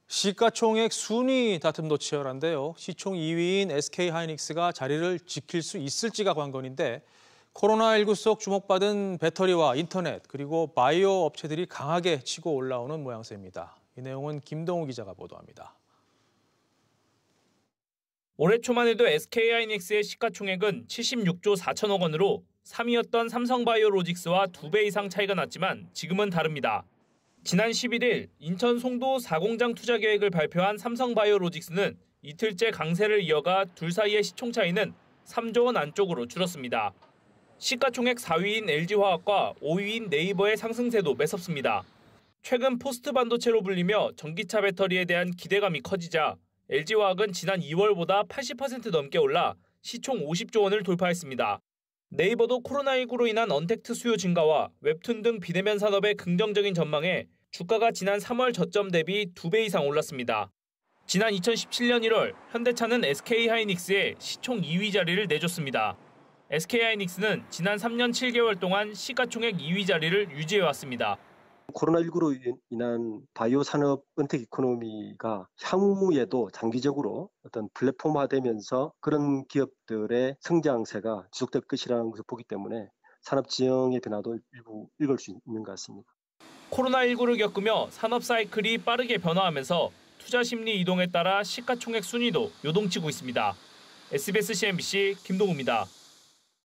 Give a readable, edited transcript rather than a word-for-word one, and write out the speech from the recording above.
시가총액 순위 다툼도 치열한데요. 시총 2위인 SK하이닉스가 자리를 지킬 수 있을지가 관건인데 코로나19 속 주목받은 배터리와 인터넷 그리고 바이오 업체들이 강하게 치고 올라오는 모양새입니다. 이 내용은 김동우 기자가 보도합니다. 올해 초만 해도 SK하이닉스의 시가총액은 76조 4천억 원으로 3위였던 삼성바이오로직스와 2배 이상 차이가 났지만 지금은 다릅니다. 지난 11일 인천 송도 4공장 투자 계획을 발표한 삼성바이오로직스는 이틀째 강세를 이어가 둘 사이의 시총 차이는 3조 원 안쪽으로 줄었습니다. 시가총액 4위인 LG화학과 5위인 네이버의 상승세도 매섭습니다. 최근 포스트 반도체로 불리며 전기차 배터리에 대한 기대감이 커지자 LG화학은 지난 2월보다 80% 넘게 올라 시총 50조 원을 돌파했습니다. 네이버도 코로나19로 인한 언택트 수요 증가와 웹툰 등 비대면 산업의 긍정적인 전망에 주가가 지난 3월 저점 대비 2배 이상 올랐습니다. 지난 2017년 1월 현대차는 SK하이닉스에 시총 2위 자리를 내줬습니다. SK하이닉스는 지난 3년 7개월 동안 시가총액 2위 자리를 유지해왔습니다. 코로나19로 인한 바이오 산업 은퇴 이코노미가 향후에도 장기적으로 어떤 플랫폼화되면서 그런 기업들의 성장세가 지속될 것이라는 것을 보기 때문에 산업 지형의 변화도 일부 읽을 수 있는 것 같습니다. 코로나19를 겪으며 산업 사이클이 빠르게 변화하면서 투자 심리 이동에 따라 시가총액 순위도 요동치고 있습니다. SBS CNBC 김동우입니다.